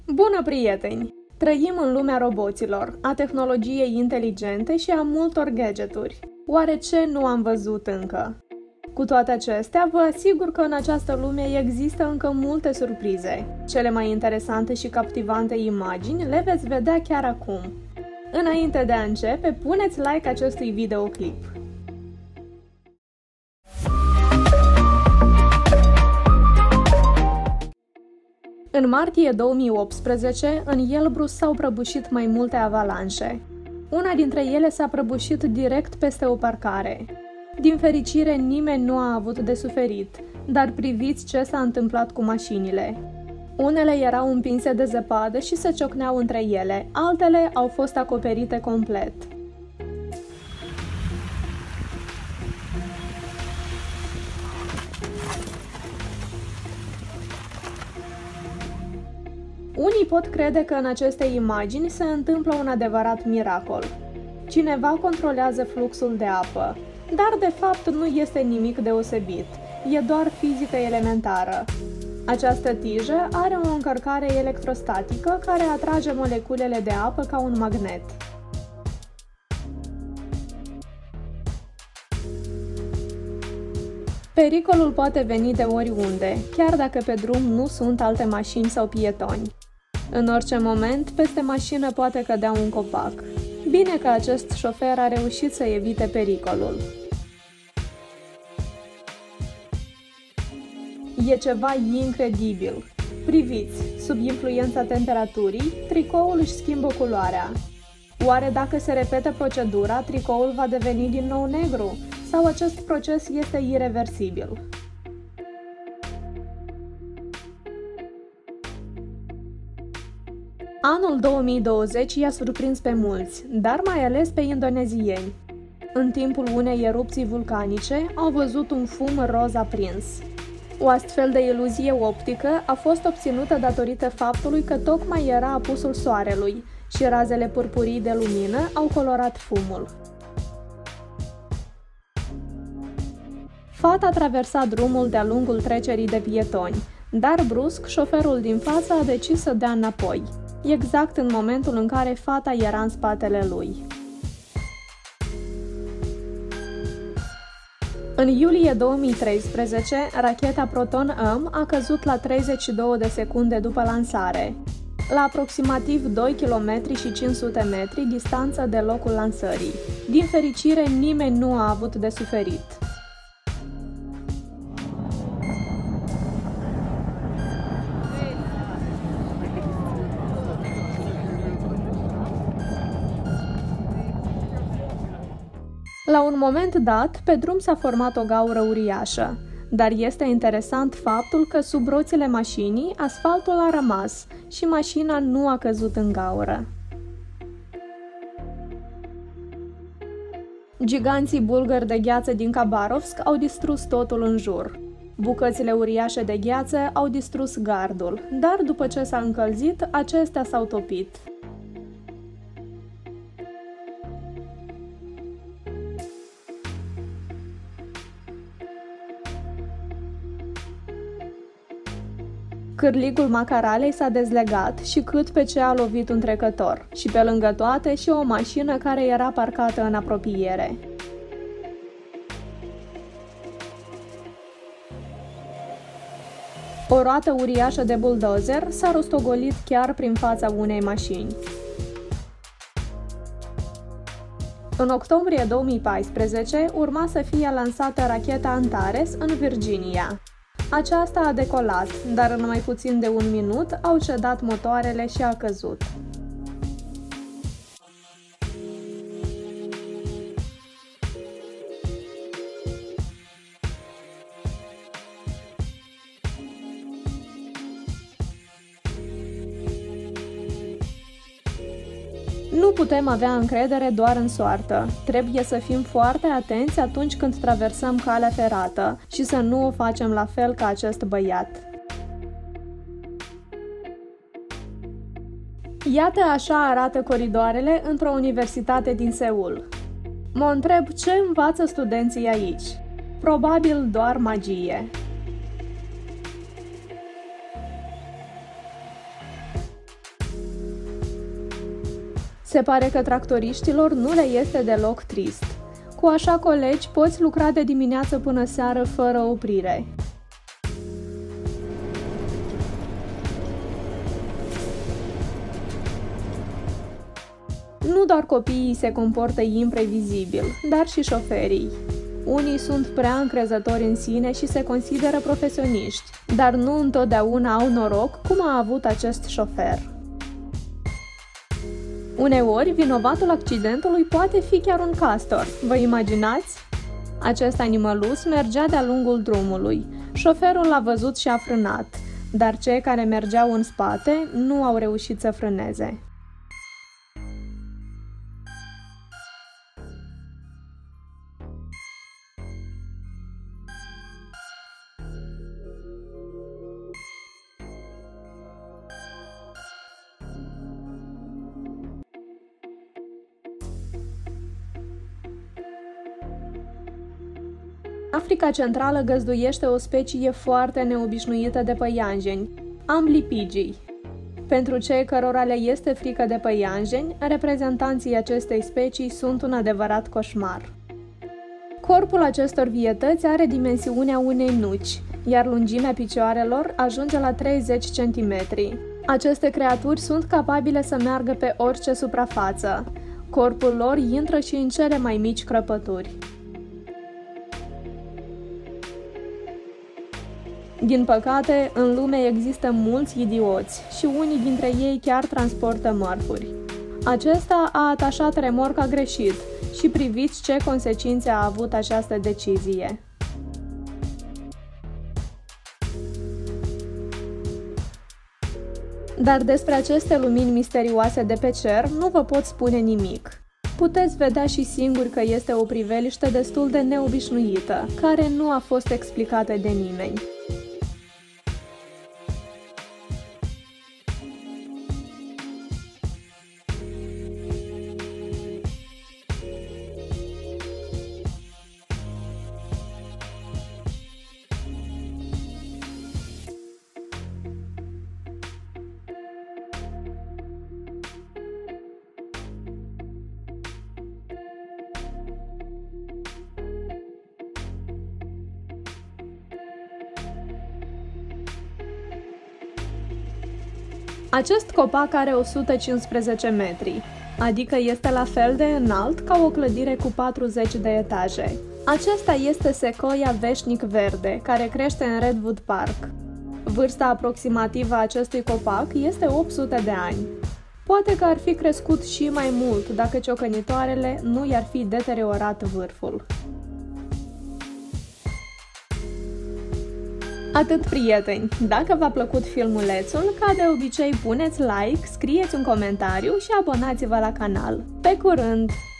Bună, prieteni! Trăim în lumea roboților, a tehnologiei inteligente și a multor gadgeturi. Oare ce nu am văzut încă? Cu toate acestea, vă asigur că în această lume există încă multe surprize. Cele mai interesante și captivante imagini le veți vedea chiar acum. Înainte de a începe, puneți like acestui videoclip. În martie 2018, în Elbrus s-au prăbușit mai multe avalanșe. Una dintre ele s-a prăbușit direct peste o parcare. Din fericire, nimeni nu a avut de suferit, dar priviți ce s-a întâmplat cu mașinile. Unele erau împinse de zăpadă și se ciocneau între ele, altele au fost acoperite complet. Unii pot crede că în aceste imagini se întâmplă un adevărat miracol. Cineva controlează fluxul de apă, dar de fapt nu este nimic deosebit, e doar fizică elementară. Această tijă are o încărcare electrostatică care atrage moleculele de apă ca un magnet. Pericolul poate veni de oriunde, chiar dacă pe drum nu sunt alte mașini sau pietoni. În orice moment, peste mașină poate cădea un copac. Bine că acest șofer a reușit să evite pericolul. E ceva incredibil. Priviți, sub influența temperaturii, tricoul își schimbă culoarea. Oare dacă se repetă procedura, tricoul va deveni din nou negru? Sau acest proces este ireversibil? Anul 2020 i-a surprins pe mulți, dar mai ales pe indonezieni. În timpul unei erupții vulcanice au văzut un fum roz aprins. O astfel de iluzie optică a fost obținută datorită faptului că tocmai era apusul soarelui și razele purpurii de lumină au colorat fumul. Fata traversa drumul de-a lungul trecerii de pietoni, dar brusc șoferul din față a decis să dea înapoi, exact în momentul în care fata era în spatele lui. În iulie 2013, racheta Proton-M a căzut la 32 de secunde după lansare, la aproximativ 2 km și 500 metri distanță de locul lansării. Din fericire, nimeni nu a avut de suferit. La un moment dat, pe drum s-a format o gaură uriașă, dar este interesant faptul că sub roțile mașinii asfaltul a rămas și mașina nu a căzut în gaură. Giganții bulgări de gheață din Khabarovsk au distrus totul în jur. Bucățile uriașe de gheață au distrus gardul, dar după ce s-a încălzit, acestea s-au topit. Cârligul Macaralei s-a dezlegat și cât pe ce a lovit un trecător, și pe lângă toate și o mașină care era parcată în apropiere. O roată uriașă de buldozer s-a rostogolit chiar prin fața unei mașini. În octombrie 2014 urma să fie lansată racheta Antares în Virginia. Aceasta a decolat, dar în mai puțin de un minut au cedat motoarele și a căzut. Nu putem avea încredere doar în soartă. Trebuie să fim foarte atenți atunci când traversăm calea ferată și să nu o facem la fel ca acest băiat. Iată așa arată coridoarele într-o universitate din Seul. Mă întreb ce învață studenții aici. Probabil doar magie. Se pare că tractoriștilor nu le este deloc trist. Cu așa colegi poți lucra de dimineață până seară fără oprire. Nu doar copiii se comportă imprevizibil, dar și șoferii. Unii sunt prea încrezători în sine și se consideră profesioniști, dar nu întotdeauna au noroc cum a avut acest șofer. Uneori, vinovatul accidentului poate fi chiar un castor. Vă imaginați? Acest animălus mergea de-a lungul drumului. Șoferul l-a văzut și a frânat, dar cei care mergeau în spate nu au reușit să frâneze. Africa Centrală găzduiește o specie foarte neobișnuită de păianjeni, amblipigii. Pentru cei cărora le este frică de păianjeni, reprezentanții acestei specii sunt un adevărat coșmar. Corpul acestor vietăți are dimensiunea unei nuci, iar lungimea picioarelor ajunge la 30 cm. Aceste creaturi sunt capabile să meargă pe orice suprafață. Corpul lor intră și în cele mai mici crăpături. Din păcate, în lume există mulți idioți și unii dintre ei chiar transportă mărfuri. Acesta a atașat remorca greșit și priviți ce consecințe a avut această decizie. Dar despre aceste lumini misterioase de pe cer nu vă pot spune nimic. Puteți vedea și singuri că este o priveliște destul de neobișnuită, care nu a fost explicată de nimeni. Acest copac are 115 metri, adică este la fel de înalt ca o clădire cu 40 de etaje. Acesta este secoia veșnic verde, care crește în Redwood Park. Vârsta aproximativă a acestui copac este 800 de ani. Poate că ar fi crescut și mai mult dacă ciocănitoarele nu i-ar fi deteriorat vârful. Atât, prieteni! Dacă v-a plăcut filmulețul, ca de obicei puneți like, scrieți un comentariu și abonați-vă la canal. Pe curând!